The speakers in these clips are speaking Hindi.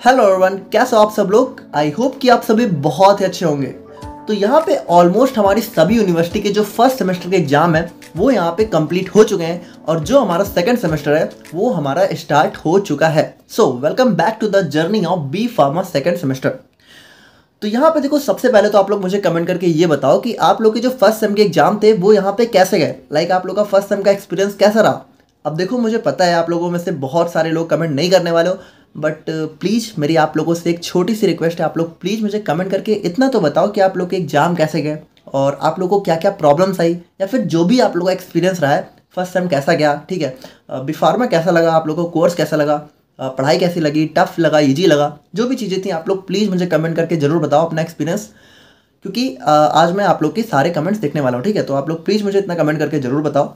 हेलो एवरीवन, कैसे हो आप सब लोग। आई होप कि आप सभी बहुत ही अच्छे होंगे। तो यहाँ पे ऑलमोस्ट हमारी सभी यूनिवर्सिटी के जो फर्स्ट सेमेस्टर के एग्जाम है वो यहाँ पे कंप्लीट हो चुके हैं और जो हमारा सेकंड सेमेस्टर है वो हमारा स्टार्ट हो चुका है। So welcome back to the journey of B pharma second semester. तो यहाँ पे देखो, सबसे पहले तो आप लोग मुझे कमेंट करके ये बताओ कि आप लोग के जो फर्स्ट सेम के एग्जाम थे वो यहाँ पे कैसे गए। लाइक आप लोग का फर्स्ट सेम का एक्सपीरियंस कैसा रहा। अब देखो, मुझे पता है आप लोगों में से बहुत सारे लोग कमेंट नहीं करने वाले हो, बट प्लीज़ मेरी आप लोगों से एक छोटी सी रिक्वेस्ट है, आप लोग प्लीज़ मुझे कमेंट करके इतना तो बताओ कि आप लोग के एग्जाम कैसे गए और आप लोगों को क्या क्या प्रॉब्लम्स आई, या फिर जो भी आप लोगों का एक्सपीरियंस रहा है फर्स्ट सेम कैसा गया। ठीक है, बी फार्मा कैसा लगा आप लोगों को, कोर्स कैसा लगा, पढ़ाई कैसी लगी, टफ लगा, इजी लगा, जो भी चीज़ें थी आप लोग प्लीज़ मुझे कमेंट करके ज़रूर बताओ अपना एक्सपीरियंस, क्योंकि आज मैं आप लोग के सारे कमेंट्स देखने वाला हूँ। ठीक है, तो आप लोग प्लीज़ मुझे इतना कमेंट करके ज़रूर बताओ।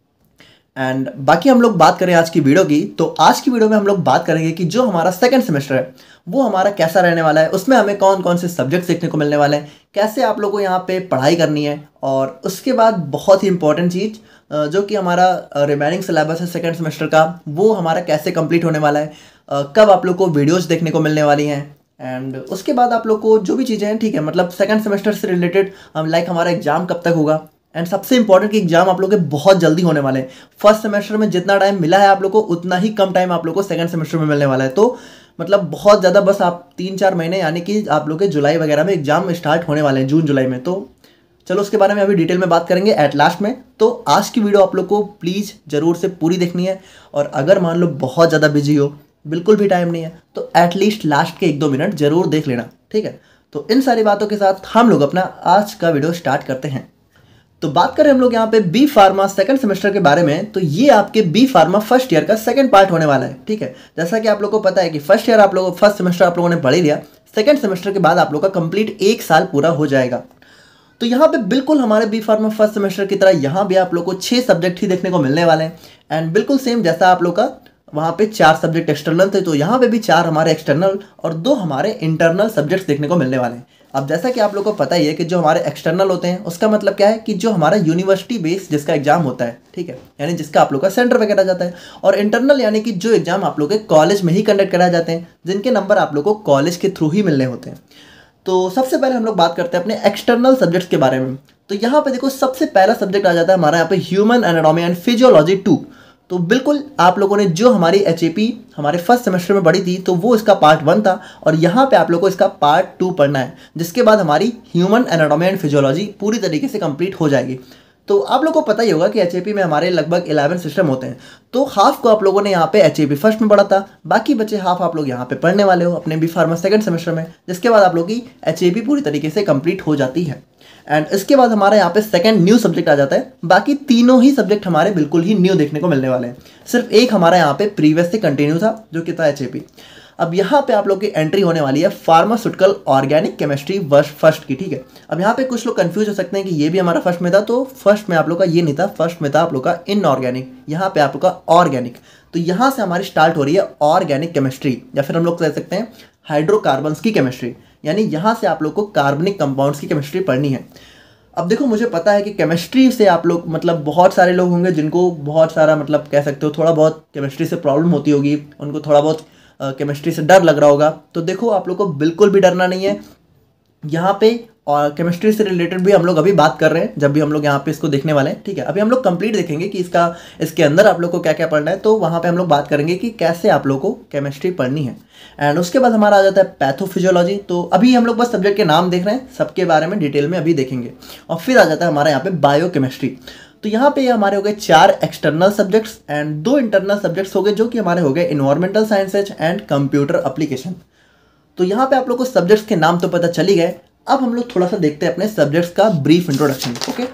एंड बाकी हम लोग बात करें आज की वीडियो की, तो आज की वीडियो में हम लोग बात करेंगे कि जो हमारा सेकंड सेमेस्टर है वो हमारा कैसा रहने वाला है, उसमें हमें कौन कौन से सब्जेक्ट सीखने को मिलने वाले हैं, कैसे आप लोगों को यहाँ पे पढ़ाई करनी है, और उसके बाद बहुत ही इंपॉर्टेंट चीज़ जो कि हमारा रिमेनिंग सिलेबस है सेकंड सेमेस्टर का, वो हमारा कैसे कंप्लीट होने वाला है, कब आप लोग को वीडियोज़ देखने को मिलने वाली हैं, एंड उसके बाद आप लोग को जो भी चीज़ें हैं, ठीक है, मतलब सेकंड सेमेस्टर से रिलेटेड लाइक हमारा एग्जाम कब तक होगा। एंड सबसे इंपॉर्टेंट कि एग्जाम आप लोग के बहुत जल्दी होने वाले हैं। फर्स्ट सेमेस्टर में जितना टाइम मिला है आप लोग को, उतना ही कम टाइम आप लोग को सेकंड सेमेस्टर में मिलने वाला है। तो मतलब बहुत ज़्यादा, बस आप 3-4 महीने, यानी कि आप लोग के जुलाई वगैरह में एग्जाम स्टार्ट होने वाले हैं, जून जुलाई में। तो चलो उसके बारे में अभी डिटेल में बात करेंगे एट लास्ट में। तो आज की वीडियो आप लोग को प्लीज़ ज़रूर से पूरी देखनी है, और अगर मान लो बहुत ज़्यादा बिजी हो, बिल्कुल भी टाइम नहीं है, तो एटलीस्ट लास्ट के 1-2 मिनट ज़रूर देख लेना। ठीक है, तो इन सारी बातों के साथ हम लोग अपना आज का वीडियो स्टार्ट करते हैं। तो बात करें हम लोग यहाँ पे बी फार्मा सेकंड सेमेस्टर के बारे में, तो ये आपके बी फार्मा फर्स्ट ईयर का सेकंड पार्ट होने वाला है। ठीक है, जैसा कि आप लोग को पता है कि फर्स्ट ईयर आप लोग फर्स्ट सेमेस्टर आप लोगों ने पढ़ ही लिया, सेकंड सेमेस्टर के बाद आप लोग का कंप्लीट 1 साल पूरा हो जाएगा। तो यहाँ पे बिल्कुल हमारे बी फार्मा फर्स्ट सेमेस्टर की तरह यहाँ भी आप लोग को 6 सब्जेक्ट ही देखने को मिलने वाले हैं। एंड बिल्कुल सेम जैसा आप लोग का वहाँ पे 4 सब्जेक्ट एक्सटर्नल थे, तो यहाँ पे भी 4 हमारे एक्सटर्नल और 2 हमारे इंटरनल सब्जेक्ट्स देखने को मिलने वाले हैं। अब जैसा कि आप लोग को पता ही है कि जो हमारे एक्सटर्नल होते हैं उसका मतलब क्या है कि जो हमारा यूनिवर्सिटी बेस जिसका एग्जाम होता है, ठीक है, यानी जिसका आप लोग का सेंटर वगैरह जाता है, और इंटरनल यानी कि जो एग्जाम आप लोग के कॉलेज में ही कंडक्ट कराए जाते हैं, जिनके नंबर आप लोग को कॉलेज के थ्रू ही मिलने होते हैं। तो सबसे पहले हम लोग बात करते हैं अपने एक्सटर्नल सब्जेक्ट्स के बारे में। तो यहाँ पे देखो, सबसे पहला सब्जेक्ट आ जाता है हमारा यहाँ पे ह्यूमन एनाटॉमी एंड फिजियोलॉजी 2। तो बिल्कुल आप लोगों ने जो हमारी HAP हमारे फर्स्ट सेमेस्टर में पढ़ी थी, तो वो इसका पार्ट 1 था, और यहाँ पे आप लोगों को इसका पार्ट 2 पढ़ना है, जिसके बाद हमारी ह्यूमन एनाटॉमी एंड फिजियोलॉजी पूरी तरीके से कंप्लीट हो जाएगी। तो आप लोगों को पता ही होगा कि HAP में हमारे लगभग 11 सिस्टम होते हैं, तो हाफ को आप लोगों ने यहाँ पे HAP फर्स्ट में पढ़ा था, बाकी बचे हाफ आप लोग यहाँ पे पढ़ने वाले हो अपने बी फार्मा सेकंड सेमेस्टर में, जिसके बाद आप लोग की HAP पूरी तरीके से कंप्लीट हो जाती है। एंड इसके बाद हमारा यहाँ पे सेकंड न्यू सब्जेक्ट आ जाता है। बाकी तीनों ही सब्जेक्ट हमारे बिल्कुल ही न्यू देखने को मिलने वाले हैं, सिर्फ एक हमारा यहाँ पे प्रीवियस से कंटिन्यू था, जो कि था HAP। अब यहाँ पे आप लोग की एंट्री होने वाली है फार्मास्यूटिकल ऑर्गेनिक केमिस्ट्री फर्स्ट की। ठीक है, अब यहाँ पे कुछ लोग कंफ्यूज हो सकते हैं कि ये भी हमारा फर्स्ट में था, तो फर्स्ट में आप लोग का ये नहीं था, फर्स्ट में था आप लोग का इनऑर्गेनिक, यहाँ पे आप लोग का ऑर्गेनिक। तो यहाँ से हमारी स्टार्ट हो रही है ऑर्गेनिक केमिस्ट्री, या फिर हम लोग कह सकते हैं हाइड्रोकार्बन्स की केमिस्ट्री, यानी यहाँ से आप लोग को कार्बनिक कंपाउंड्स की केमिस्ट्री पढ़नी है। अब देखो, मुझे पता है कि केमिस्ट्री से आप लोग, मतलब बहुत सारे लोग होंगे जिनको बहुत सारा, मतलब कह सकते हो थोड़ा बहुत केमिस्ट्री से प्रॉब्लम होती होगी, उनको थोड़ा बहुत केमिस्ट्री से डर लग रहा होगा। तो देखो, आप लोग को बिल्कुल भी डरना नहीं है यहाँ पे, और केमिस्ट्री से रिलेटेड भी हम लोग अभी बात कर रहे हैं जब भी हम लोग यहाँ पे इसको देखने वाले हैं। ठीक है, अभी हम लोग कंप्लीट देखेंगे कि इसके अंदर आप लोग को क्या क्या पढ़ना है, तो वहाँ पे हम लोग बात करेंगे कि कैसे आप लोग को केमिस्ट्री पढ़नी है। एंड उसके बाद हमारा आ जाता है पैथोफिजियोलॉजी। तो अभी हम लोग बस सब्जेक्ट के नाम देख रहे हैं, सबके बारे में डिटेल में अभी देखेंगे। और फिर आ जाता है हमारा यहाँ पे बायोकेमिस्ट्री। तो यहाँ पे हमारे हो गए 4 external subjects and 2 internal subjects हो गए, जो कि हमारे हो गए environmental sciences and computer application. तो यहाँ पे आप लोग को सब्जेक्ट्स के नाम तो पता चल ही गए। अब हम लोग थोड़ा सा देखते हैं अपने सब्जेक्ट्स का ब्रीफ इंट्रोडक्शन। ओके,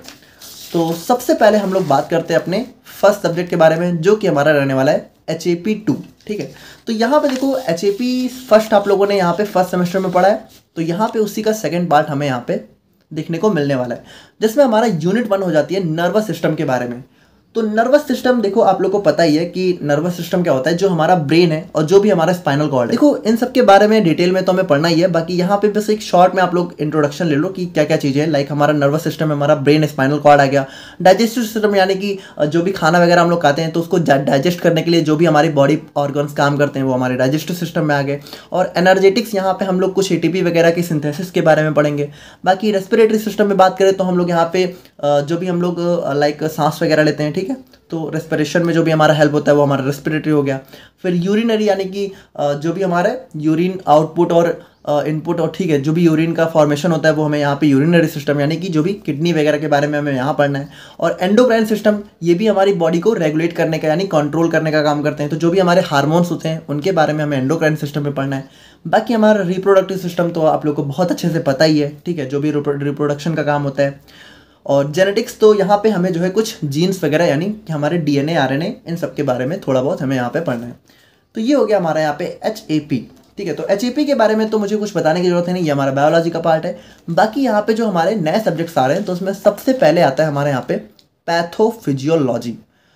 तो सबसे पहले हम लोग बात करते हैं अपने फर्स्ट सब्जेक्ट के बारे में, जो कि हमारा रहने वाला है HAP 2। ठीक है, तो यहाँ पे देखो, HAP फर्स्ट आप लोगों ने यहाँ पे फर्स्ट सेमेस्टर में पढ़ा है, तो यहाँ पे उसी का सेकेंड पार्ट हमें यहाँ पे देखने को मिलने वाला है, जिसमें हमारा यूनिट 1 हो जाती है नर्वस सिस्टम के बारे में। तो नर्वस सिस्टम देखो आप लोग को पता ही है कि नर्वस सिस्टम क्या होता है, जो हमारा ब्रेन है और जो भी हमारा स्पाइनल कॉर्ड है। देखो इन सब के बारे में डिटेल में तो हमें पढ़ना ही है, बाकी यहाँ पे बस एक शॉर्ट में आप लोग इंट्रोडक्शन ले लो कि क्या क्या चीज़ें हैं। लाइक हमारा नर्वस सिस्टम है, हमारा ब्रेन, स्पाइनल कॉर्ड आ गया। डाइजेस्टिव सिस्टम यानी कि जो भी खाना वगैरह हम लोग खाते हैं तो उसको डाइजेस्ट करने के लिए जो भी हमारी बॉडी ऑर्गन्स काम करते हैं वो हमारे डाइजेस्टिव सिस्टम में आ गए। और एनर्जेटिक्स, यहाँ पे हम लोग कुछ एटीपी वगैरह की सिंथेसिस के बारे में पढ़ेंगे। बाकी रेस्पिरेटरी सिस्टम में बात करें तो हम लोग यहाँ पे जो भी हम लोग लाइक सांस वगैरह लेते हैं, ठीक है, तो रेस्पिरेशन में जो भी हमारा हेल्प होता है वो हमारा रेस्पिरेटरी हो गया। फिर यूरिनरी यानी कि जो भी हमारा यूरिन आउटपुट और इनपुट, और ठीक है, जो भी यूरिन का फॉर्मेशन होता है वो हमें यहाँ पे यूरिनरी सिस्टम यानी कि जो भी किडनी वगैरह के बारे में हमें यहाँ पढ़ना है। और एंडोक्राइन सिस्टम, ये भी हमारी बॉडी को रेगुलेट करने का यानी कंट्रोल करने का काम करते हैं। तो जो भी हमारे हार्मोन्स होते हैं उनके बारे में हमें एंडोक्राइन सिस्टम में पढ़ना है। बाकी हमारा रिप्रोडक्टिव सिस्टम तो आप लोग को बहुत अच्छे से पता ही है, ठीक है, जो भी रिप्रोडक्शन का काम होता है। और जेनेटिक्स तो यहाँ पे हमें जो है कुछ जीन्स वगैरह यानी कि हमारे डीएनए, आरएनए, इन सब के बारे में थोड़ा बहुत हमें यहाँ पे पढ़ना है। तो ये हो गया हमारा यहाँ पे एचएपी, ठीक है। तो एचएपी के बारे में तो मुझे कुछ बताने की जरूरत है नहीं, ये हमारा बायोलॉजी का पार्ट है। बाकी यहाँ पे जो हमारे नए सब्जेक्ट्स आ रहे हैं तो उसमें सबसे पहले आता है हमारे यहाँ पे पैथोफिजियोलॉजी।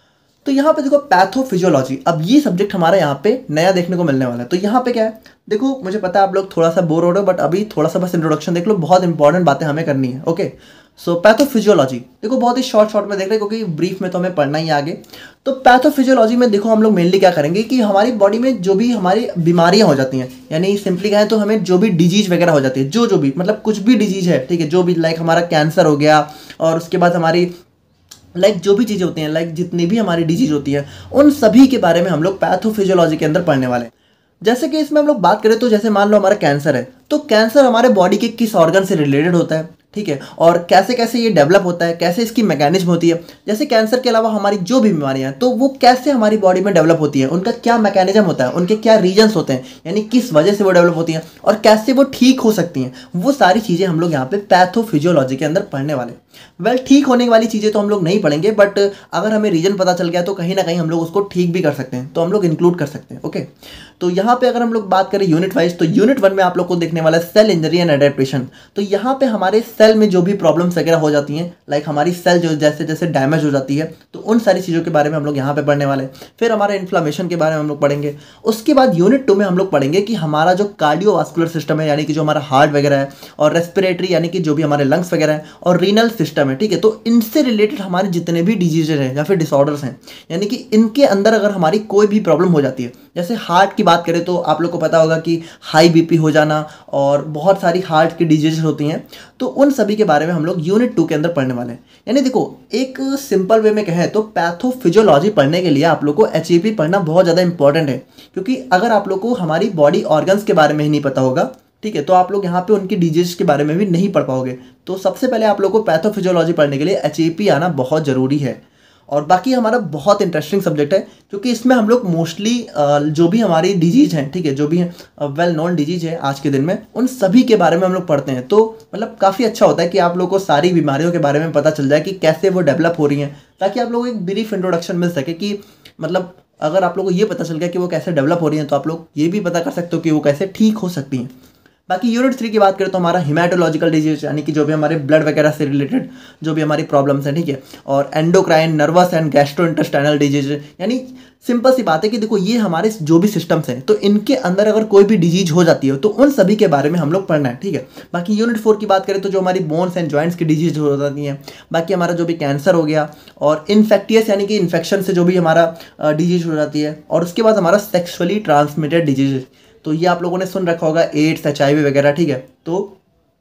तो यहाँ पे देखो पैथोफिजियोलॉजी, अब ये सब्जेक्ट हमारे यहाँ पे नया देखने को मिलने वाला है। तो यहाँ पे क्या है, देखो मुझे पता है आप लोग थोड़ा सा बोर हो रहे हो, बट अभी थोड़ा सा बस इंट्रोडक्शन देख लो, बहुत इंपॉर्टेंट बातें हमें करनी है। ओके, सो पैथोफिजियोलॉजी देखो बहुत ही शॉर्ट में देख रहे हैं क्योंकि ब्रीफ में तो हमें पढ़ना ही आगे। तो पैथोफिजियोलॉजी में देखो हम लोग मेनली क्या करेंगे कि हमारी बॉडी में जो भी हमारी बीमारियां हो जाती हैं, यानी सिंपली कहें तो हमें जो भी डिजीज वगैरह हो जाती है, जो भी मतलब कुछ भी डिजीज है, ठीक है, जो भी लाइक हमारा कैंसर हो गया, और उसके बाद हमारी लाइक जो भी चीज़ें होती हैं, लाइक जितनी भी हमारी डिजीज होती है, उन सभी के बारे में हम लोग पैथोफिजियोलॉजी के अंदर पढ़ने वाले हैं। जैसे कि इसमें हम लोग बात करें तो जैसे मान लो हमारा कैंसर है, तो कैंसर हमारे बॉडी के किस ऑर्गन से रिलेटेड होता है, ठीक है, और कैसे कैसे ये डेवलप होता है, कैसे इसकी मैकेनिज्म होती है। जैसे कैंसर के अलावा हमारी जो भी बीमारियां हैं तो वो कैसे हमारी बॉडी में डेवलप होती है, उनका क्या मैकेनिज्म होता है, उनके क्या रीजन्स होते हैं, यानी किस वजह से वो डेवलप होती हैं और कैसे वो ठीक हो सकती हैं, वो सारी चीज़ें हम लोग यहाँ पे पैथोफिजियोलॉजी के अंदर पढ़ने वाले। वेल, ठीक होने वाली चीज़ें तो हम लोग नहीं पढ़ेंगे, बट अगर हमें रीजन पता चल गया तो कहीं ना कहीं हम लोग उसको ठीक भी कर सकते हैं, तो हम लोग इंक्लूड कर सकते हैं। ओके, तो यहाँ पे अगर हम लोग बात करें यूनिट वाइज, तो यूनिट 1 में आप लोग को देखने वाला है सेल इंजरी एंड एडेप्टेशन। तो यहाँ पे हमारे सेल में जो भी प्रॉब्लम्स वगैरह हो जाती हैं, लाइक हमारी सेल जो जैसे जैसे डैमेज हो जाती है, तो उन सारी चीज़ों के बारे में हम लोग यहाँ पे पढ़ने वाले हैं। फिर हमारे इन्फ्लामेशन के बारे में हम लोग पढ़ेंगे। उसके बाद यूनिट 2 में हम लोग पढ़ेंगे कि हमारा जो कार्डियोवास्कुलर सिस्टम है, यानी कि जो हमारा हार्ट वगैरह है, और रेस्पिरेटरी यानी कि जो भी हमारे लंग्स वगैरह है, और रीनल सिस्टम है, ठीक है, तो इनसे रिलेटेड हमारे जितने भी डिजीजेज हैं या फिर डिसऑर्डर्स हैं, यानी कि इनके अंदर अगर हमारी कोई भी प्रॉब्लम हो जाती है, जैसे हार्ट की बात करें तो आप लोग को पता होगा कि हाई बीपी हो जाना और बहुत सारी हार्ट की डिजीज होती हैं, तो उन सभी के बारे में हम लोग यूनिट 2 के अंदर पढ़ने वाले हैं। यानी देखो एक सिंपल वे में कहें तो पैथोफिजियोलॉजी पढ़ने के लिए आप लोग को एचईपी पढ़ना बहुत ज़्यादा इंपॉर्टेंट है, क्योंकि अगर आप लोग को हमारी बॉडी ऑर्गन्स के बारे में ही नहीं पता होगा, ठीक है, तो आप लोग यहाँ पे उनकी डिजीज के बारे में भी नहीं पढ़ पाओगे। तो सबसे पहले आप लोग को पैथोफिजियोलॉजी पढ़ने के लिए एचईपी आना बहुत ज़रूरी है। और बाकी हमारा बहुत इंटरेस्टिंग सब्जेक्ट है, क्योंकि इसमें हम लोग मोस्टली जो भी हमारी डिजीज हैं, ठीक है, जो भी वेल नोन डिजीज है आज के दिन में, उन सभी के बारे में हम लोग पढ़ते हैं। तो मतलब काफ़ी अच्छा होता है कि आप लोग को सारी बीमारियों के बारे में पता चल जाए कि कैसे वो डेवलप हो रही हैं, ताकि आप लोगों को एक ब्रीफ इंट्रोडक्शन मिल सके कि मतलब अगर आप लोग को ये पता चल गया कि वो कैसे डेवलप हो रही हैं, तो आप लोग ये भी पता कर सकते हो कि वो कैसे ठीक हो सकती हैं। बाकी यूनिट 3 की बात करें तो हमारा हिमेटोलॉजिकल डिजीज, यानी कि जो भी हमारे ब्लड वगैरह से रिलेटेड जो भी हमारी प्रॉब्लम्स हैं, ठीक है, और endocrine, nervous and gastrointestinal disease, यानी सिंपल सी बात है कि देखो ये हमारे जो भी सिस्टम्स हैं, तो इनके अंदर अगर कोई भी डिजीज हो जाती है तो उन सभी के बारे में हम लोग पढ़ना है, ठीक है। बाकी यूनिट 4 की बात करें तो जो हमारी बोन्स एंड जॉइंट्स की डिजीज हो जाती हैं, बाकी हमारा जो भी कैंसर हो गया, और इन्फेक्टियस यानी कि इन्फेक्शन से जो भी हमारा डिजीज हो जाती है, और उसके बाद हमारा सेक्सुअली ट्रांसमिटेड डिजीज, तो ये आप लोगों ने सुन रखा होगा, एड्स, HIV वगैरह, ठीक है। तो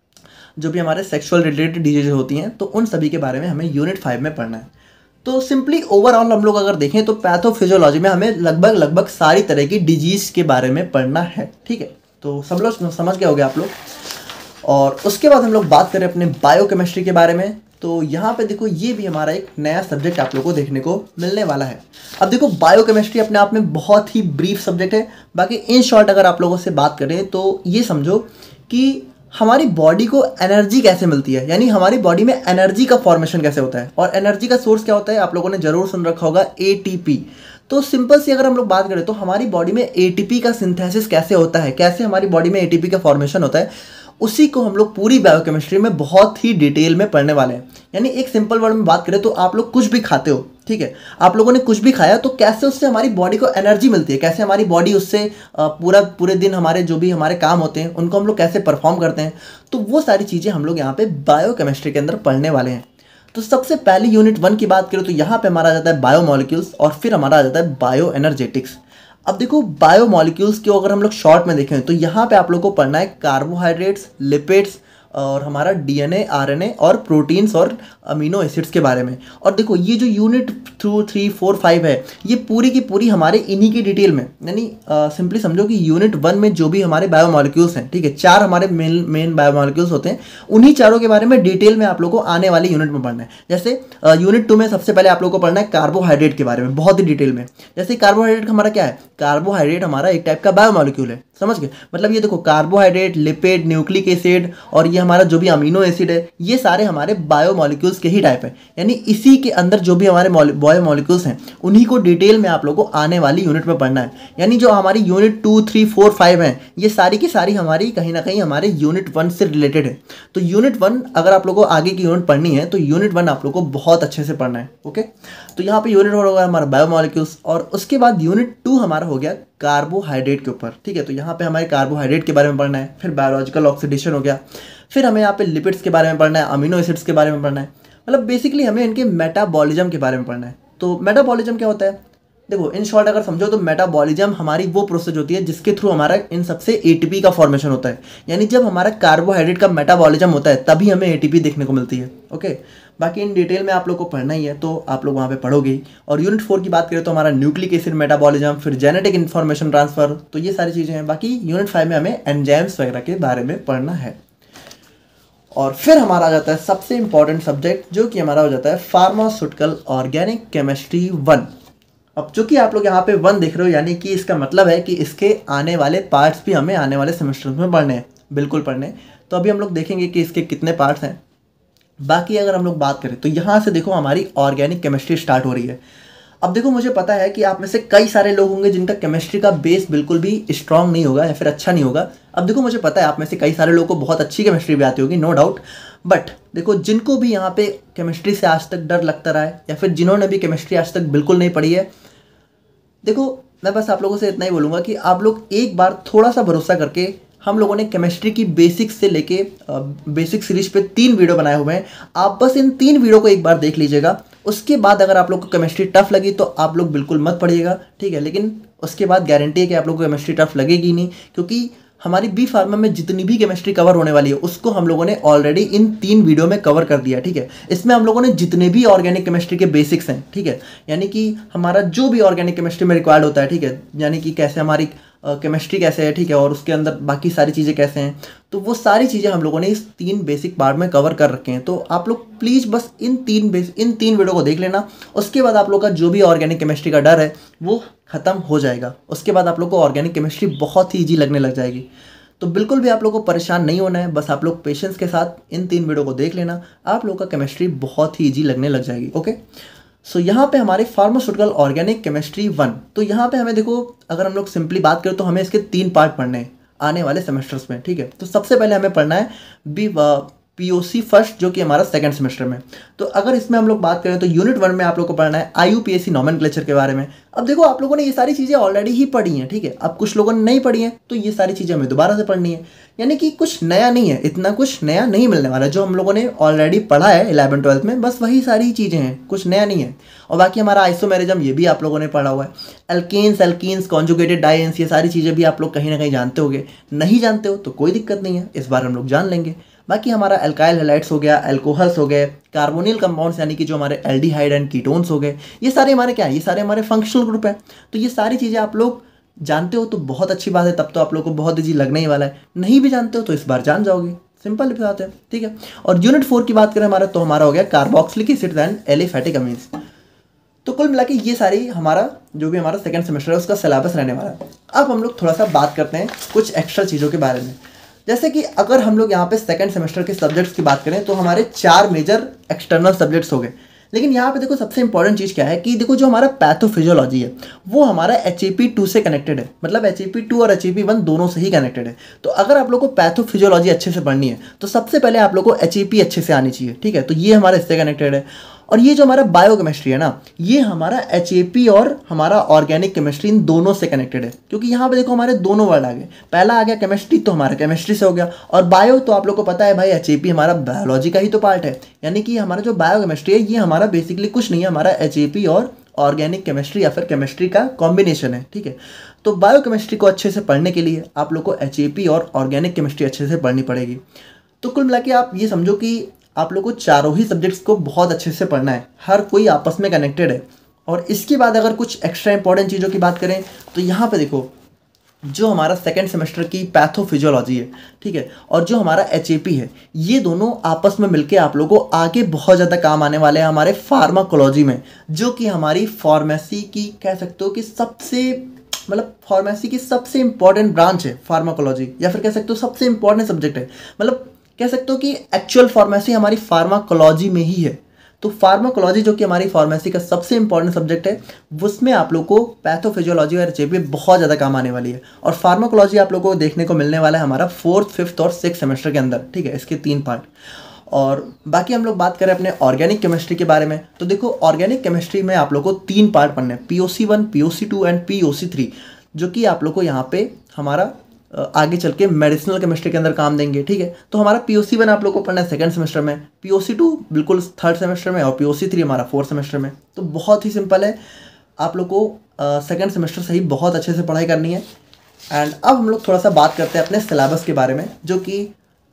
जो भी हमारे सेक्सुअल रिलेटेड डिजीज होती हैं, तो उन सभी के बारे में हमें यूनिट 5 में पढ़ना है। तो सिंपली ओवरऑल हम लोग अगर देखें तो पैथोफिजियोलॉजी में हमें लगभग सारी तरह की डिजीज के बारे में पढ़ना है, ठीक है। तो सब लोग समझ गए होंगे आप लोग। और उसके बाद हम लोग बात करें अपने बायोकेमिस्ट्री के बारे में, तो यहाँ पे देखो ये भी हमारा एक नया सब्जेक्ट आप लोगों को देखने को मिलने वाला है। अब देखो बायोकेमिस्ट्री अपने आप में बहुत ही ब्रीफ सब्जेक्ट है। बाकी इन शॉर्ट अगर आप लोगों से बात करें तो ये समझो कि हमारी बॉडी को एनर्जी कैसे मिलती है, यानी हमारी बॉडी में एनर्जी का फॉर्मेशन कैसे होता है, और एनर्जी का सोर्स क्या होता है, आप लोगों ने जरूर सुन रखा होगा ATP। तो सिंपल सी अगर हम लोग बात करें तो हमारी बॉडी में ATP का सिंथेसिस कैसे होता है, कैसे हमारी बॉडी में ATP का फॉर्मेशन होता है, उसी को हम लोग पूरी बायोकेमिस्ट्री में बहुत ही डिटेल में पढ़ने वाले हैं। यानी एक सिंपल वर्ड में बात करें तो आप लोग कुछ भी खाते हो, ठीक है, आप लोगों ने कुछ भी खाया तो कैसे उससे हमारी बॉडी को एनर्जी मिलती है, कैसे हमारी बॉडी उससे पूरे दिन हमारे जो भी हमारे काम होते हैं उनको हम लोग कैसे परफॉर्म करते हैं, तो वो सारी चीज़ें हम लोग यहाँ पे बायोकेमिस्ट्री के अंदर पढ़ने वाले हैं। तो सबसे पहले यूनिट 1 की बात करें तो यहाँ पे हमारा आ जाता है बायोमोलिक्यूल्स और फिर हमारा आ जाता है बायो एनर्जेटिक्स। अब देखो बायोमोलिक्यूल्स को अगर हम लोग शॉर्ट में देखें तो यहाँ पे आप लोग को पढ़ना है कार्बोहाइड्रेट्स, लिपिड्स और हमारा डीएनए, आरएनए और प्रोटीन्स और अमीनो एसिड्स के बारे में। और देखो ये जो यूनिट 2, 3, 4, 5 है ये पूरी की पूरी हमारे इन्हीं की डिटेल में, यानी सिंपली समझो कि यूनिट 1 में जो भी हमारे बायोमोलिक्यूल्स हैं, ठीक है, 4 हमारे मेन बायोमोलिक्यूल्स होते हैं, उन्हीं चारों के बारे में डिटेल में आप लोग को आने वाले यूनिट में पढ़ना है। जैसे यूनिट 2 में सबसे पहले आप लोग को पढ़ना है कार्बोहाइड्रेट के बारे में बहुत ही डिटेल में। जैसे कार्बोहाइड्रेट हमारा क्या है, कार्बोहाइड्रेट हमारा एक टाइप का बायोमोलिक्यूल है, समझ गए, मतलब ये देखो कार्बोहाइड्रेट, लिपिड, न्यूक्लिक एसिड और ये हमारा जो भी अमीनो एसिड है ये सारे हमारे बायोमोलिक्यूल्स के ही टाइप है। यानी इसी के अंदर जो भी हमारे बायोमोलिक्यूल्स हैं उन्हीं को डिटेल में आप लोगों को आने वाली यूनिट में पढ़ना है। यानी जो हमारी यूनिट 2, 3, 4, 5 हैं ये सारी की सारी हमारी कहीं ना कहीं हमारे यूनिट 1 से रिलेटेड है। तो यूनिट 1 अगर आप लोगों को आगे की यूनिट पढ़नी है तो यूनिट 1 आप लोगों को बहुत अच्छे से पढ़ना है। ओके, तो यहाँ पे यूनिट 1 होगा हमारा बायोमोलिक्यूल्स और उसके बाद यूनिट 2 हमारा हो गया कार्बोहाइड्रेट के ऊपर, ठीक है। तो यहाँ पे हमारे कार्बोहाइड्रेट के बारे में पढ़ना है, फिर बायोलॉजिकल ऑक्सीडेशन हो गया, फिर हमें यहाँ पे लिपिड्स के बारे में पढ़ना है, अमीनो एसिड्स के बारे में पढ़ना है, मतलब बेसिकली हमें इनके मेटाबॉलिज्म के बारे में पढ़ना है। तो मेटाबॉलिज्म क्या होता है, देखो इन शॉर्ट अगर समझो तो मेटाबॉलिज्म हमारी वो प्रोसेस होती है जिसके थ्रू हमारा इन सबसे एटीपी का फॉर्मेशन होता है। यानी जब हमारा कार्बोहाइड्रेट का मेटाबॉलिज्म होता है तभी हमें एटीपी देखने को मिलती है। ओके, बाकी इन डिटेल में आप लोग को पढ़ना ही है तो आप लोग वहाँ पे पढ़ोगे। और यूनिट 4 की बात करें तो हमारा न्यूक्लिक एसिड मेटाबॉलिज्म, फिर जेनेटिक इन्फॉर्मेशन ट्रांसफर, तो ये सारी चीज़ें हैं। बाकी यूनिट 5 में हमें एंजाइम्स वगैरह के बारे में पढ़ना है। और फिर हमारा आ जाता है सबसे इंपॉर्टेंट सब्जेक्ट जो कि हमारा हो जाता है फार्मास्यूटिकल ऑर्गेनिक केमिस्ट्री 1। अब चूंकि आप लोग यहाँ पे 1 देख रहे हो यानी कि इसका मतलब है कि इसके आने वाले पार्ट्स भी हमें आने वाले सेमेस्टर्स में पढ़ने हैं, बिल्कुल पढ़ने हैं। तो अभी हम लोग देखेंगे कि इसके कितने पार्ट्स हैं। बाकी अगर हम लोग बात करें तो यहाँ से देखो हमारी ऑर्गेनिक केमिस्ट्री स्टार्ट हो रही है। अब देखो मुझे पता है कि आप में से कई सारे लोग होंगे जिनका केमिस्ट्री का बेस बिल्कुल भी स्ट्रांग नहीं होगा या फिर अच्छा नहीं होगा। अब देखो मुझे पता है आप में से कई सारे लोगों को बहुत अच्छी केमिस्ट्री भी आती होगी, नो डाउट, बट देखो जिनको भी यहाँ पे केमिस्ट्री से आज तक डर लगता रहा है या फिर जिन्होंने भी केमिस्ट्री आज तक बिल्कुल नहीं पढ़ी है, देखो मैं बस आप लोगों से इतना ही बोलूँगा कि आप लोग एक बार थोड़ा सा भरोसा करके, हम लोगों ने केमिस्ट्री की बेसिक्स से लेके बेसिक सीरीज पे 3 वीडियो बनाए हुए हैं, आप बस इन 3 वीडियो को एक बार देख लीजिएगा। उसके बाद अगर आप लोग को केमिस्ट्री टफ लगी तो आप लोग बिल्कुल मत पढ़िएगा, ठीक है, लेकिन उसके बाद गारंटी है कि आप लोग को केमिस्ट्री टफ लगेगी नहीं, क्योंकि हमारी बी फार्मा में जितनी भी केमिस्ट्री कवर होने वाली है उसको हम लोगों ने ऑलरेडी इन 3 वीडियो में कवर कर दिया, ठीक है। इसमें हम लोगों ने जितने भी ऑर्गेनिक केमिस्ट्री के बेसिक्स हैं, ठीक है, यानी कि हमारा जो भी ऑर्गेनिक केमिस्ट्री में रिक्वायर्ड होता है, ठीक है, यानी कि कैसे हमारी केमिस्ट्री कैसे है, ठीक है, और उसके अंदर बाकी सारी चीज़ें कैसे हैं, तो वो सारी चीज़ें हम लोगों ने इस 3 बेसिक पार्ट में कवर कर रखे हैं। तो आप लोग प्लीज़ बस इन 3 वीडियो को देख लेना। उसके बाद आप लोग का जो भी ऑर्गेनिक केमिस्ट्री का डर है वो ख़त्म हो जाएगा। उसके बाद आप लोग को ऑर्गेनिक केमिस्ट्री बहुत ही ईजी लगने लग जाएगी। तो बिल्कुल भी आप लोग को परेशान नहीं होना है, बस आप लोग पेशेंस के साथ इन 3 वीडियो को देख लेना, आप लोग का केमिस्ट्री बहुत ही ईजी लगने लग जाएगी। ओके, सो यहाँ पे हमारे फार्मास्यूटिकल ऑर्गेनिक केमिस्ट्री 1, तो यहाँ पे हमें देखो अगर हम लोग सिंपली बात करें तो हमें इसके 3 पार्ट पढ़ने हैं आने वाले सेमेस्टर्स में, ठीक है। तो सबसे पहले हमें पढ़ना है POC फर्स्ट जो कि हमारा सेकंड सेमेस्टर में। तो अगर इसमें हम लोग बात करें तो यूनिट 1 में आप लोग को पढ़ना है IUPAC नॉमेनक्लेचर के बारे में। अब देखो आप लोगों ने ये सारी चीज़ें ऑलरेडी ही पढ़ी हैं, ठीक है, अब कुछ लोगों ने नहीं पढ़ी हैं तो ये सारी चीज़ें हमें दोबारा से पढ़नी है, यानी कि कुछ नया नहीं है, इतना कुछ नया नहीं मिलने वाला है। जो हम लोगों ने ऑलरेडी पढ़ा है 11th 12th में, बस वही सारी चीज़ें हैं, कुछ नया नहीं है। और बाकी हमारा आइसोमेरिज्म ये भी आप लोगों ने पढ़ा हुआ है, एल्कीन्स, कॉन्जुगेटेड डाइन्स, ये सारी चीज़ें भी आप लोग कहीं ना कहीं जानते होंगे। नहीं जानते हो तो कोई दिक्कत नहीं है, इस बार हम लोग जान लेंगे। बाकी हमारा अल्काइल हैलाइड्स हो गया, अल्कोहल्स हो गए, कार्बोनिल कंपाउंड्स यानी कि जो हमारे एल्डिहाइड एंड कीटोन्स हो गए, ये सारे हमारे क्या है, ये सारे हमारे फंक्शनल ग्रुप है। तो ये सारी चीज़ें आप लोग जानते हो तो बहुत अच्छी बात है, तब तो आप लोग को बहुत ईजी लगने ही वाला है। नहीं भी जानते हो तो इस बार जान जाओगे, सिंपल बात है, ठीक है। और यूनिट 4 की बात करें हमारा तो हमारा हो गया carboxylic acid and aliphatic amines. तो कुल मिला के ये सारी हमारा जो भी हमारा सेकंड सेमेस्टर है उसका सिलेबस रहने वाला है। अब हम लोग थोड़ा सा बात करते हैं कुछ एक्स्ट्रा चीज़ों के बारे में। जैसे कि अगर हम लोग यहाँ पे सेकंड सेमेस्टर के सब्जेक्ट्स की बात करें तो हमारे 4 मेजर एक्सटर्नल सब्जेक्ट्स हो गए। लेकिन यहाँ पे देखो सबसे इंपॉर्टेंट चीज़ क्या है कि देखो जो हमारा पैथोफिजियोलॉजी है वो हमारा HAP2 से कनेक्टेड है, मतलब HAP2 और HAP1 दोनों से ही कनेक्टेड है। तो अगर आप लोग को पैथोफिजियोलॉजी अच्छे से पढ़नी है तो सबसे पहले आप लोग को HAP अच्छे से आनी चाहिए, ठीक है। तो ये हमारा इससे कनेक्टेड है। और ये जो हमारा बायोकेमिस्ट्री है ना, ये हमारा HAP और हमारा ऑर्गेनिक केमिस्ट्री इन दोनों से कनेक्टेड है, क्योंकि यहाँ पे देखो हमारे दोनों वर्ड आ गए। पहला आ गया केमिस्ट्री, तो हमारा केमिस्ट्री से हो गया, और बायो तो आप लोग को पता है भाई HAP हमारा बायोलॉजी का ही तो पार्ट है, यानी कि हमारा जो बायोकेमिस्ट्री है ये हमारा बेसिकली कुछ नहीं है, हमारा HAP और ऑर्गेनिक केमिस्ट्री या फिर केमिस्ट्री का कॉम्बिनेशन है, ठीक है। तो बायोकेमिस्ट्री को अच्छे से पढ़ने के लिए आप लोग को HAP और ऑर्गेनिक केमिस्ट्री अच्छे से पढ़नी पड़ेगी। तो कुल मिला के आप ये समझो कि आप लोग को चारों ही सब्जेक्ट्स को बहुत अच्छे से पढ़ना है, हर कोई आपस में कनेक्टेड है। और इसके बाद अगर कुछ एक्स्ट्रा इंपॉर्टेंट चीज़ों की बात करें तो यहाँ पे देखो जो हमारा सेकेंड सेमेस्टर की पैथोफिजियोलॉजी है, ठीक है, और जो हमारा HAP है, ये दोनों आपस में मिलके आप लोगों को आगे बहुत ज़्यादा काम आने वाले हैं हमारे फार्माकोलॉजी में, जो कि हमारी फार्मेसी की कह सकते हो कि सबसे मतलब फार्मेसी की सबसे इंपॉर्टेंट ब्रांच है फार्माकोलॉजी, या फिर कह सकते हो सबसे इंपॉर्टेंट सब्जेक्ट है। मतलब कह सकते हो कि एक्चुअल फार्मेसी हमारी फार्माकोलॉजी में ही है। तो फार्माकोलॉजी जो कि हमारी फार्मेसी का सबसे इंपॉर्टेंट सब्जेक्ट है, उसमें आप लोग को पैथोफिजियोलॉजी और HAP बहुत ज़्यादा काम आने वाली है। और फार्माकोलॉजी आप लोगों को देखने को मिलने वाला है हमारा 4th, 5th और 6th सेमेस्टर के अंदर, ठीक है, इसके 3 पार्ट। और बाकी हम लोग बात करें अपने ऑर्गेनिक केमिस्ट्री के बारे में, तो देखो ऑर्गेनिक केमिस्ट्री में आप लोग को 3 पार्ट पढ़ने हैं, POC1, POC2 एंड POC3, जो कि आप लोग को यहाँ पे हमारा आगे चल के मेडिसिनल केमिस्ट्री के अंदर काम देंगे, ठीक है। तो हमारा POC1 आप लोग को पढ़ना है 2nd सेमेस्टर में, POC2 बिल्कुल 3rd सेमेस्टर में, और POC3 हमारा 4th सेमेस्टर में। तो बहुत ही सिंपल है, आप लोग को 2nd सेमेस्टर से ही बहुत अच्छे से पढ़ाई करनी है। एंड अब हम लोग थोड़ा सा बात करते हैं अपने सिलेबस के बारे में, जो कि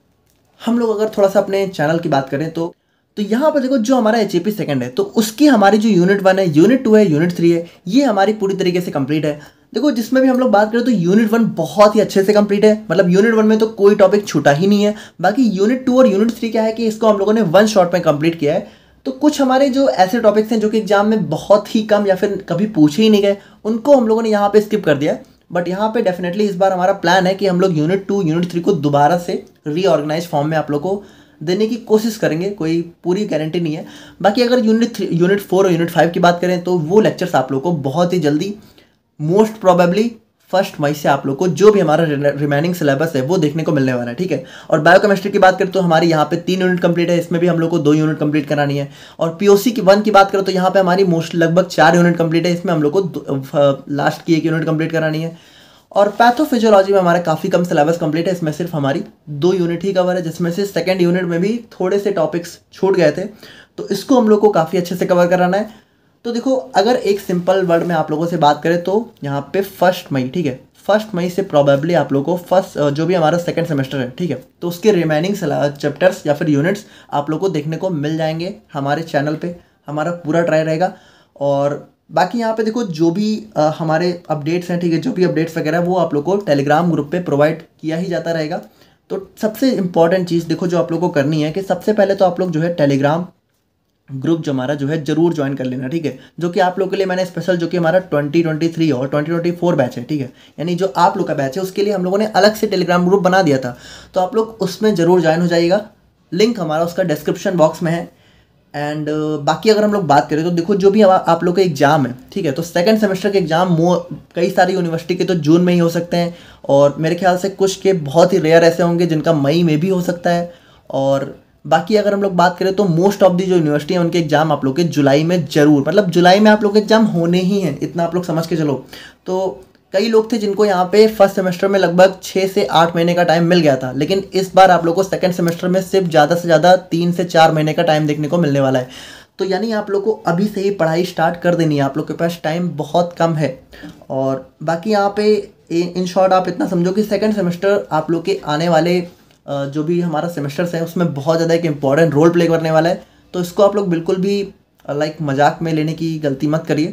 हम लोग अगर थोड़ा सा अपने चैनल की बात करें तो यहाँ पर देखो जो हमारा HAP सेकंड है, तो उसकी हमारी जो यूनिट 1 है, यूनिट 2 है, यूनिट 3 है, ये हमारी पूरी तरीके से कंप्लीट है। देखो जिसमें भी हम लोग बात करें तो यूनिट 1 बहुत ही अच्छे से कंप्लीट है, मतलब यूनिट 1 में तो कोई टॉपिक छूटा ही नहीं है। बाकी यूनिट 2 और यूनिट 3 क्या है कि इसको हम लोगों ने 1 शॉट में कंप्लीट किया है। तो कुछ हमारे जो ऐसे टॉपिक्स हैं जो कि एग्जाम में बहुत ही कम या फिर कभी पूछे ही नहीं गए, उनको हम लोगों ने यहाँ पे स्किप कर दिया है। बट यहाँ पे डेफिनेटली इस बार हमारा प्लान है कि हम लोग यूनिट 2, यूनिट 3 को दोबारा से रीऑर्गेनाइज फॉर्म में आप लोग को देने की कोशिश करेंगे, कोई पूरी गारंटी नहीं है। बाकी अगर यूनिट 4 और यूनिट 5 की बात करें तो वो लेक्चर्स आप लोग को बहुत ही जल्दी, मोस्ट प्रोबेबली 1 मई से आप लोग को जो भी हमारा रिमेनिंग सिलेबस है वो देखने को मिलने वाला है, ठीक है। और बायोकेमिस्ट्री की बात करें तो हमारी यहाँ पे 3 यूनिट कंप्लीट है, इसमें भी हम लोग को 2 यूनिट कंप्लीट करानी है। और POC की 1 की बात करें तो यहाँ पे हमारी मोस्ट लगभग 4 यूनिट कंप्लीट है, इसमें हम लोग को लास्ट की 1 यूनिट कंप्लीट करानी है। और पैथोफिजियोलॉजी में हमारा काफ़ी कम सिलेबस कंप्लीट है, इसमें सिर्फ हमारी 2 यूनिट ही कवर है, जिसमें से 2nd यूनिट में भी थोड़े से टॉपिक्स छूट गए थे, तो इसको हम लोग को काफ़ी अच्छे से कवर कराना है। तो देखो अगर एक सिंपल वर्ड में आप लोगों से बात करें तो यहाँ पे 1 मई, ठीक है, 1 मई से प्रॉबेबली आप लोग को फर्स्ट जो भी हमारा 2nd सेमेस्टर है, ठीक है, तो उसके रिमेनिंग चैप्टर्स या फिर यूनिट्स आप लोग को देखने को मिल जाएंगे हमारे चैनल पे, हमारा पूरा ट्राई रहेगा। और बाकी यहाँ पे देखो जो भी हमारे अपडेट्स हैं, ठीक है, जो भी अपडेट्स वगैरह वो आप लोग को टेलीग्राम ग्रुप पे प्रोवाइड किया ही जाता रहेगा। तो सबसे इंपॉर्टेंट चीज़ देखो जो आप लोग को करनी है कि सबसे पहले तो आप लोग जो है टेलीग्राम ग्रुप जो हमारा जो है जरूर ज्वाइन कर लेना, ठीक है, जो कि आप लोग के लिए मैंने स्पेशल जो कि हमारा 2023 और 2024 बैच है, ठीक है, यानी जो आप लोग का बैच है उसके लिए हम लोगों ने अलग से टेलीग्राम ग्रुप बना दिया था, तो आप लोग उसमें ज़रूर ज्वाइन हो जाइएगा। लिंक हमारा उसका डिस्क्रिप्शन बॉक्स में है। एंड बाकी अगर हम लोग बात करें तो देखो जो भी आप लोग का एग्ज़ाम है, ठीक है, तो 2nd सेमेस्टर के एग्ज़ाम कई सारी यूनिवर्सिटी के तो जून में ही हो सकते हैं, और मेरे ख्याल से कुछ के बहुत ही रेयर ऐसे होंगे जिनका मई में भी हो सकता है। और बाकी अगर हम लोग बात करें तो मोस्ट ऑफ दी जो यूनिवर्सिटी है उनके एग्ज़ाम आप लोग के जुलाई में जरूर, मतलब जुलाई में आप लोग के एग्ज़ाम होने ही हैं, इतना आप लोग समझ के चलो। तो कई लोग थे जिनको यहाँ पे 1st सेमेस्टर में लगभग 6 से 8 महीने का टाइम मिल गया था, लेकिन इस बार आप लोग को 2nd सेमेस्टर में सिर्फ ज़्यादा से ज़्यादा 3 से 4 महीने का टाइम देखने को मिलने वाला है। तो यानी आप लोग को अभी से ही पढ़ाई स्टार्ट कर देनी है, आप लोग के पास टाइम बहुत कम है। और बाकी यहाँ पे इन शॉर्ट आप इतना समझो कि 2nd सेमेस्टर आप लोग के आने वाले जो भी हमारा सेमेस्टर्स हैं उसमें बहुत ज़्यादा एक इम्पॉर्टेंट रोल प्ले करने वाला है, तो इसको आप लोग बिल्कुल भी लाइक मजाक में लेने की गलती मत करिए।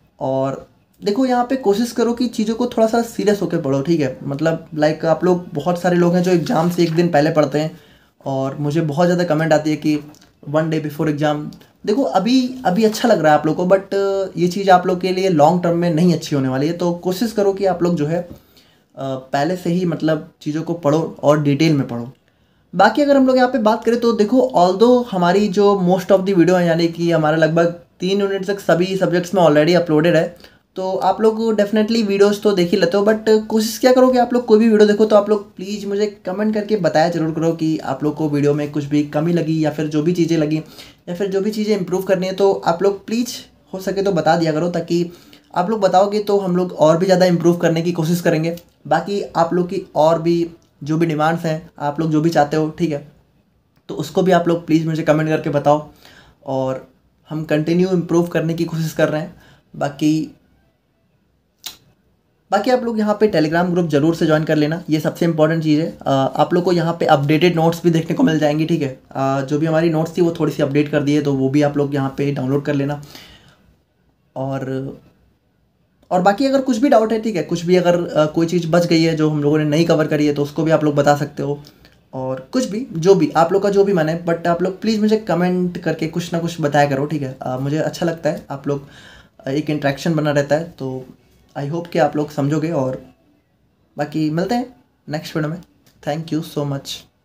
और देखो यहाँ पे कोशिश करो कि चीज़ों को थोड़ा सा सीरियस होकर पढ़ो, ठीक है, मतलब लाइक आप लोग बहुत सारे लोग हैं जो एग्ज़ाम से 1 दिन पहले पढ़ते हैं, और मुझे बहुत ज़्यादा कमेंट आती है कि 1 डे बिफोर एग्ज़ाम। देखो अभी अच्छा लग रहा है आप लोग को, बट ये चीज़ आप लोग के लिए लॉन्ग टर्म में नहीं अच्छी होने वाली है। तो कोशिश करो कि आप लोग जो है पहले से ही मतलब चीज़ों को पढ़ो और डिटेल में पढ़ो। बाकी अगर हम लोग यहाँ पे बात करें तो देखो, ऑल्दो हमारी जो मोस्ट ऑफ द वीडियो है, यानी कि हमारा लगभग 3 यूनिट तक सभी सब्जेक्ट्स में ऑलरेडी अपलोडेड है, तो आप लोग डेफिनेटली वीडियोस तो देख ही लेते हो, बट कोशिश क्या करो कि आप लोग कोई भी वीडियो देखो तो आप लोग प्लीज़ मुझे कमेंट करके बताया जरूर करो कि आप लोग को वीडियो में कुछ भी कमी लगी या फिर जो भी चीज़ें लगी या फिर जो भी चीज़ें इंप्रूव करनी है, तो आप लोग प्लीज़ हो सके तो बता दिया करो, ताकि आप लोग बताओगे तो हम लोग और भी ज़्यादा इंप्रूव करने की कोशिश करेंगे। बाकी आप लोग की और भी जो भी डिमांड्स हैं, आप लोग जो भी चाहते हो, ठीक है, तो उसको भी आप लोग प्लीज़ मुझे कमेंट करके बताओ, और हम कंटिन्यू इम्प्रूव करने की कोशिश कर रहे हैं। बाकी आप लोग यहाँ पे टेलीग्राम ग्रुप जरूर से ज्वाइन कर लेना, ये सबसे इंपॉर्टेंट चीज़ है। आप लोग को यहाँ पे अपडेटेड नोट्स भी देखने को मिल जाएंगी, ठीक है। जो भी हमारी नोट्स थी वो थोड़ी सी अपडेट कर दी है, तो वो भी आप लोग यहाँ पे डाउनलोड कर लेना। और बाकी अगर कुछ भी डाउट है, ठीक है, कुछ भी अगर कोई चीज़ बच गई है जो हम लोगों ने नहीं कवर करी है, तो उसको भी आप लोग बता सकते हो। और कुछ भी जो भी आप लोग का जो भी मन है, बट आप लोग प्लीज़ मुझे कमेंट करके कुछ ना कुछ बताया करो, ठीक है। मुझे अच्छा लगता है, आप लोग एक इंट्रैक्शन बना रहता है, तो आई होप कि आप लोग समझोगे। और बाकी मिलते हैं नेक्स्ट वीडियो में। Thank you so much.